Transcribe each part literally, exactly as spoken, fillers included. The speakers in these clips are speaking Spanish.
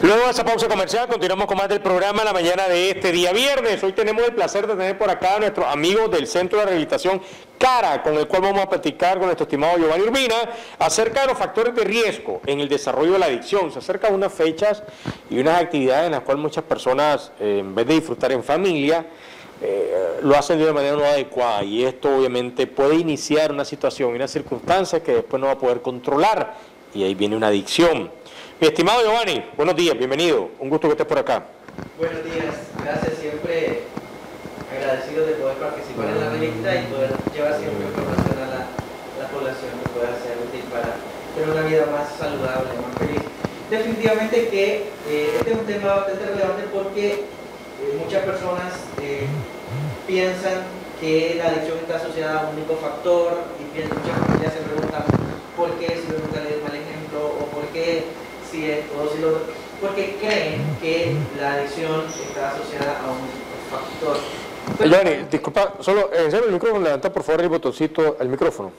Luego de esa pausa comercial, continuamos con más del programa la mañana de este día viernes. Hoy tenemos el placer de tener por acá a nuestros amigos del Centro de Rehabilitación CARA, con el cual vamos a platicar con nuestro estimado Giovanni Urbina acerca de los factores de riesgo en el desarrollo de la adicción. Se acercan unas fechas y unas actividades en las cuales muchas personas, eh, en vez de disfrutar en familia, eh, lo hacen de una manera no adecuada, y esto obviamente puede iniciar una situación y una circunstancia que después no va a poder controlar, y ahí viene una adicción. Mi estimado Giovanni, buenos días, bienvenido, un gusto que estés por acá. Buenos días, gracias, siempre agradecido de poder participar en la revista y poder llevar siempre información a la, a la población que pueda ser útil para tener una vida más saludable, más feliz. Definitivamente que eh, este es un tema bastante relevante porque eh, muchas personas eh, piensan que la adicción está asociada a un único factor, y piensan, muchas familias se preguntan por qué si me gusta leer mal ejemplo, o por qué si esto o si lo otro, porque creen que la adicción está asociada a un factor. Giovanni, disculpa, solo enséñame el micrófono, levanta por favor el botoncito, el micrófono.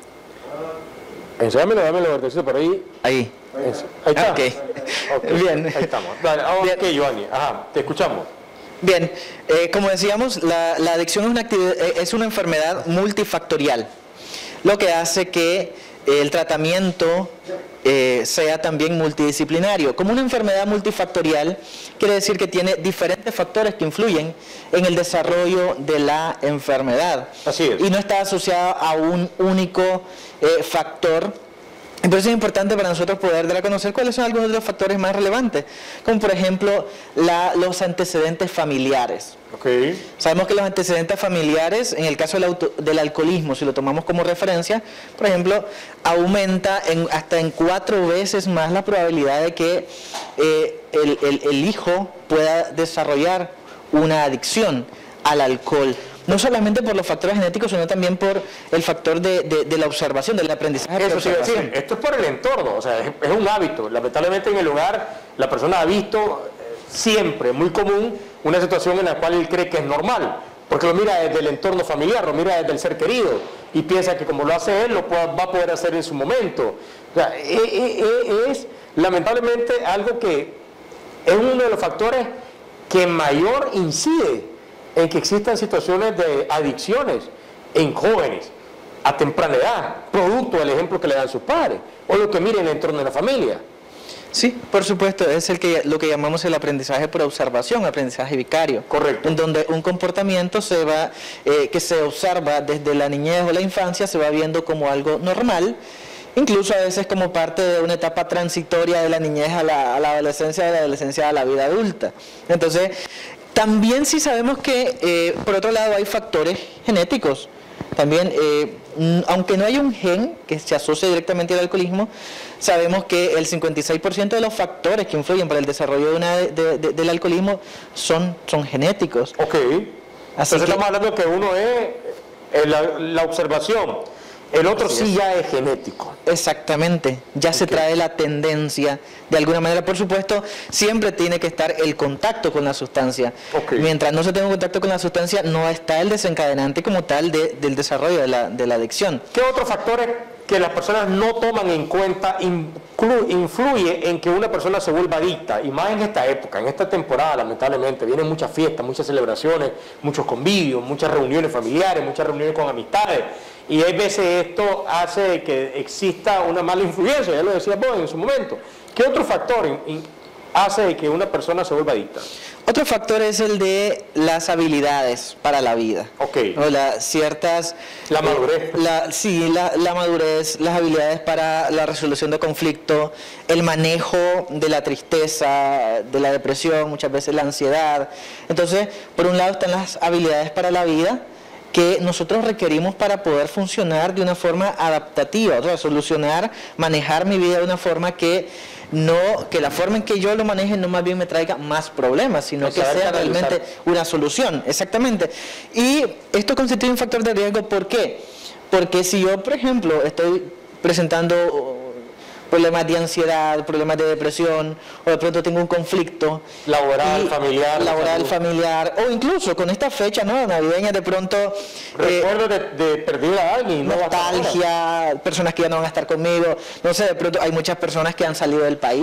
Enséñamelo, dámelo el botoncito por ahí. Ahí. Ahí está. Okay. Okay. Bien. Ahí estamos. Dale, ahora ok, Giovanni. Ajá, te escuchamos. Bien, eh, como decíamos, la, la adicción es una, actividad, es una enfermedad multifactorial, lo que hace que el tratamiento eh, sea también multidisciplinario. Como una enfermedad multifactorial, quiere decir que tiene diferentes factores que influyen en el desarrollo de la enfermedad. Así es. Y no está asociada a un único eh, factor. Entonces es importante para nosotros poder dar a conocer cuáles son algunos de los factores más relevantes, como por ejemplo la, los antecedentes familiares. Okay. Sabemos que los antecedentes familiares, en el caso del, auto, del alcoholismo, si lo tomamos como referencia, por ejemplo, aumenta en, hasta en cuatro veces más la probabilidad de que eh, el, el, el hijo pueda desarrollar una adicción al alcohol. No solamente por los factores genéticos, sino también por el factor de, de, de la observación, del aprendizaje. Eso sí, decir, esto es por el entorno, o sea, es, es un hábito. Lamentablemente en el hogar la persona ha visto eh, siempre, muy común, una situación en la cual él cree que es normal, porque lo mira desde el entorno familiar, lo mira desde el ser querido, y piensa que como lo hace él, lo pueda, va a poder hacer en su momento. O sea, es, es, es lamentablemente algo que es uno de los factores que mayor incide en que existan situaciones de adicciones en jóvenes a temprana edad, producto del ejemplo que le dan sus padres, o lo que miren en el entorno de la familia. Sí, por supuesto, es el que, lo que llamamos el aprendizaje por observación, aprendizaje vicario. Correcto. En donde un comportamiento se va, eh, que se observa desde la niñez o la infancia, se va viendo como algo normal, incluso a veces como parte de una etapa transitoria de la niñez a la, a la adolescencia, de la adolescencia a la vida adulta. Entonces, también sí sabemos que, eh, por otro lado, hay factores genéticos. También, eh, aunque no hay un gen que se asocie directamente al alcoholismo, sabemos que el cincuenta y seis por ciento de los factores que influyen para el desarrollo de una, de, de, del alcoholismo son, son genéticos. Ok. Así Entonces que, estamos hablando que uno es eh, la, la observación, el otro sí es. Ya es genético. Exactamente, ya okay. Se trae la tendencia, de alguna manera, por supuesto, siempre tiene que estar el contacto con la sustancia. Okay. Mientras no se tenga contacto con la sustancia, no está el desencadenante como tal de, del desarrollo de la, de la adicción. ¿Qué otros factores que las personas no toman en cuenta inclu, influye en que una persona se vuelva adicta? Y más en esta época, en esta temporada, lamentablemente, vienen muchas fiestas, muchas celebraciones, muchos convivios, muchas reuniones familiares, muchas reuniones con amistades. Y hay veces esto hace que exista una mala influencia, ya lo decía vos en su momento. ¿Qué otro factor in, in, hace que una persona se vuelva adicta? Otro factor es el de las habilidades para la vida. Ok. O la, ciertas... La madurez. Eh, la, sí, la, la madurez, las habilidades para la resolución de conflicto, el manejo de la tristeza, de la depresión, muchas veces la ansiedad. Entonces, por un lado están las habilidades para la vida, que nosotros requerimos para poder funcionar de una forma adaptativa, o sea, solucionar, manejar mi vida de una forma que no, que la forma en que yo lo maneje no más bien me traiga más problemas, sino que sea realmente una solución, exactamente. Y esto constituye un factor de riesgo, ¿por qué? Porque si yo, por ejemplo, estoy presentando problemas de ansiedad, problemas de depresión, o de pronto tengo un conflicto laboral, familiar, laboral, familiar, o incluso con esta fecha, ¿no?, navideña, de pronto recuerdo eh, de, de perder a alguien, nostalgia, personas que ya no van a estar conmigo, no sé, de pronto hay muchas personas que han salido del país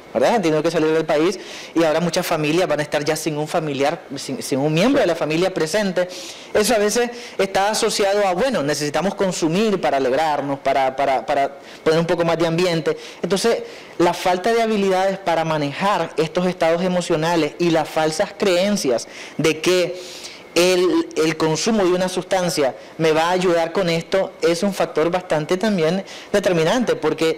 ¿verdad? Han tenido que salir del país y ahora muchas familias van a estar ya sin un familiar, sin, sin un miembro de la familia presente. Eso a veces está asociado a, bueno, necesitamos consumir para alegrarnos, para, para, para poner un poco más de ambiente. Entonces, la falta de habilidades para manejar estos estados emocionales y las falsas creencias de que el, el consumo de una sustancia me va a ayudar con esto es un factor bastante también determinante, porque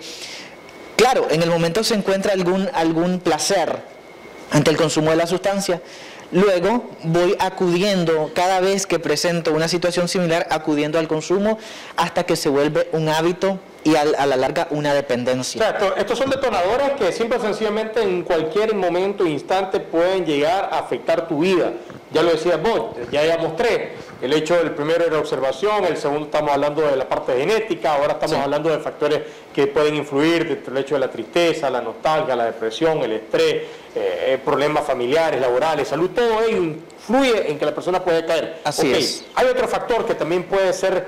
claro, en el momento se encuentra algún, algún placer ante el consumo de la sustancia, luego voy acudiendo, cada vez que presento una situación similar, acudiendo al consumo hasta que se vuelve un hábito y a, a la larga una dependencia. O sea, esto, estos son detonadores que simple y sencillamente en cualquier momento, instante, pueden llegar a afectar tu vida. Ya lo decías vos, ya ya mostré. El hecho del primero era observación, el segundo estamos hablando de la parte genética, ahora estamos sí. hablando de factores que pueden influir, el hecho de la tristeza, la nostalgia, la depresión, el estrés, eh, problemas familiares, laborales, salud, todo ello influye en que la persona puede caer. Así okay. es. Hay otro factor que también puede ser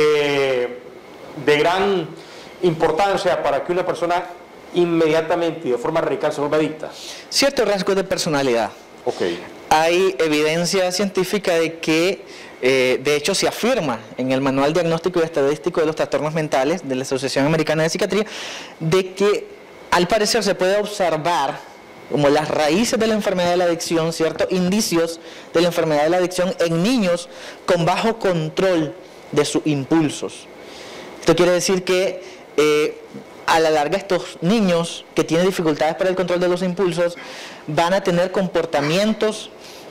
eh, de gran importancia para que una persona inmediatamente y de forma radical se vuelva adicta. Ciertos rasgos de personalidad. Okay. Hay evidencia científica de que, eh, de hecho se afirma en el Manual Diagnóstico y Estadístico de los Trastornos Mentales de la Asociación Americana de Psiquiatría, de que al parecer se puede observar como las raíces de la enfermedad de la adicción, ciertos indicios de la enfermedad de la adicción en niños con bajo control de sus impulsos. Esto quiere decir que eh, a la larga estos niños que tienen dificultades para el control de los impulsos van a tener comportamientos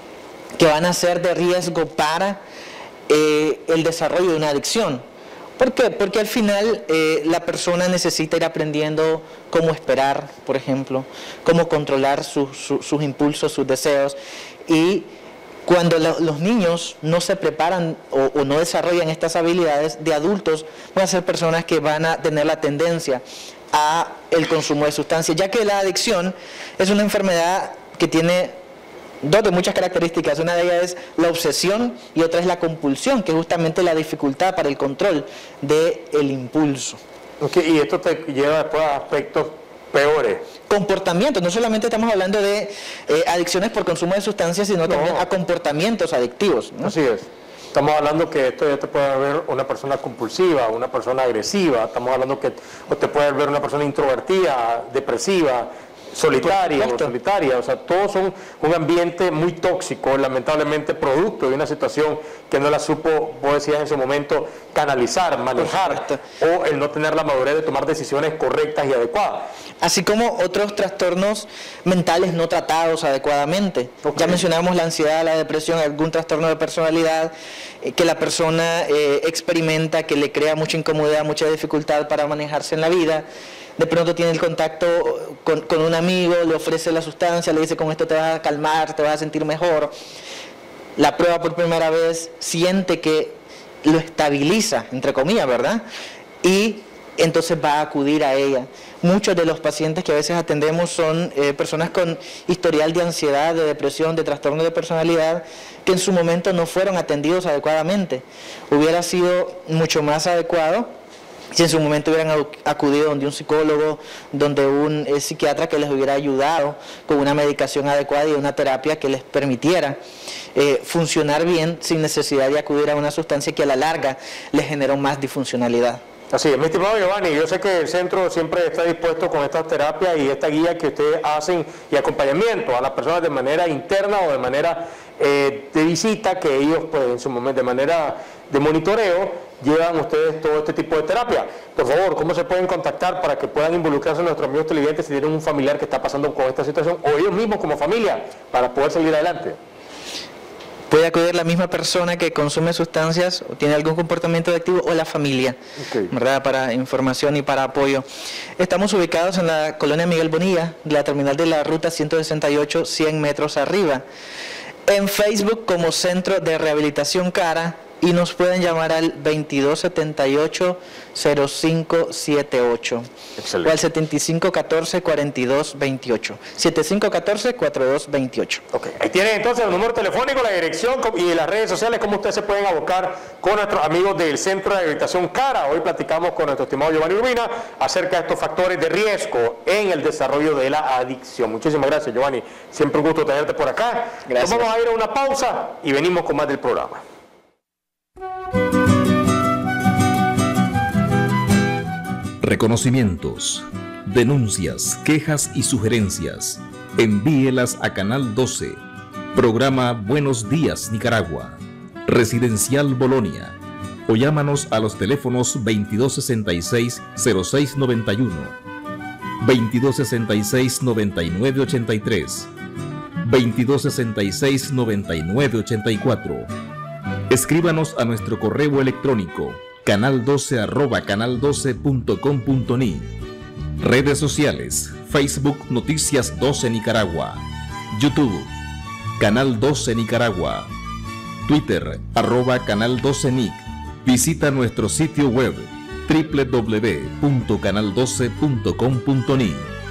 que van a ser de riesgo para eh, el desarrollo de una adicción. ¿Por qué? Porque al final eh, la persona necesita ir aprendiendo cómo esperar, por ejemplo, cómo controlar su, su, sus impulsos, sus deseos, y cuando la, los niños no se preparan o, o no desarrollan estas habilidades, de adultos van a ser personas que van a tener la tendencia a el consumo de sustancias, ya que la adicción es una enfermedad que tiene dos de muchas características. Una de ellas es la obsesión y otra es la compulsión, que es justamente la dificultad para el control del impulso. Okay, y esto te lleva después a aspectos peores. Comportamientos, no solamente estamos hablando de eh, adicciones por consumo de sustancias, sino no. también a comportamientos adictivos, ¿no? Así es. Estamos hablando que esto ya te puede ver una persona compulsiva, una persona agresiva, estamos hablando que o te puede ver una persona introvertida, depresiva, solitaria o solitaria, o sea, todos son un ambiente muy tóxico, lamentablemente producto de una situación que no la supo, vos decías en ese momento, canalizar, manejar, o el no tener la madurez de tomar decisiones correctas y adecuadas. Así como otros trastornos mentales no tratados adecuadamente. Okay. Ya mencionamos la ansiedad, la depresión, algún trastorno de personalidad eh, que la persona eh, experimenta, que le crea mucha incomodidad, mucha dificultad para manejarse en la vida. De pronto tiene el contacto con, con un amigo, le ofrece la sustancia, le dice con esto te vas a calmar, te vas a sentir mejor. La prueba por primera vez, siente que lo estabiliza, entre comillas, ¿verdad? Y entonces va a acudir a ella. Muchos de los pacientes que a veces atendemos son eh, personas con historial de ansiedad, de depresión, de trastorno de personalidad, que en su momento no fueron atendidos adecuadamente. Hubiera sido mucho más adecuado si en su momento hubieran acudido donde un psicólogo, donde un eh, psiquiatra que les hubiera ayudado con una medicación adecuada y una terapia que les permitiera eh, funcionar bien sin necesidad de acudir a una sustancia que a la larga les generó más disfuncionalidad. Así es, mi estimado Giovanni, yo sé que el centro siempre está dispuesto con estas terapias y esta guía que ustedes hacen y acompañamiento a las personas de manera interna o de manera eh, de visita, que ellos pues en su momento de manera de monitoreo llevan ustedes todo este tipo de terapia. Por favor, ¿cómo se pueden contactar para que puedan involucrarse nuestros amigos televidentes si tienen un familiar que está pasando con esta situación o ellos mismos como familia para poder seguir adelante? Puede acudir la misma persona que consume sustancias o tiene algún comportamiento adictivo o la familia, okay, ¿verdad? Para información y para apoyo. Estamos ubicados en la colonia Miguel Bonilla, la terminal de la ruta ciento sesenta y ocho, cien metros arriba. En Facebook como Centro de Rehabilitación Cara y nos pueden llamar al veintidós setenta y ocho cero cinco setenta y ocho. Excelente. O al setenta y cinco catorce cuarenta y dos veintiocho. setenta y cinco catorce cuarenta y dos veintiocho. Ok, ahí tienen entonces el número telefónico, la dirección y las redes sociales, cómo ustedes se pueden abocar con nuestros amigos del Centro de Rehabilitación CARA. Hoy platicamos con nuestro estimado Giovanni Urbina acerca de estos factores de riesgo en el desarrollo de la adicción. Muchísimas gracias, Giovanni. Siempre un gusto tenerte por acá. Gracias. Nos vamos a ir a una pausa y venimos con más del programa. Reconocimientos, denuncias, quejas y sugerencias. Envíelas a Canal doce, programa Buenos Días Nicaragua, Residencial Bolonia, o llámanos a los teléfonos veintidós sesenta y seis cero seis noventa y uno, veintidós sesenta y seis noventa y nueve ochenta y tres, veintidós sesenta y seis noventa y nueve ochenta y cuatro. Escríbanos a nuestro correo electrónico canal doce arroba canal doce punto com punto ni. Redes sociales: Facebook Noticias doce Nicaragua, YouTube Canal doce Nicaragua, Twitter arroba Canal doce Nic. Visita nuestro sitio web doble u doble u doble u punto canal doce punto com punto ni.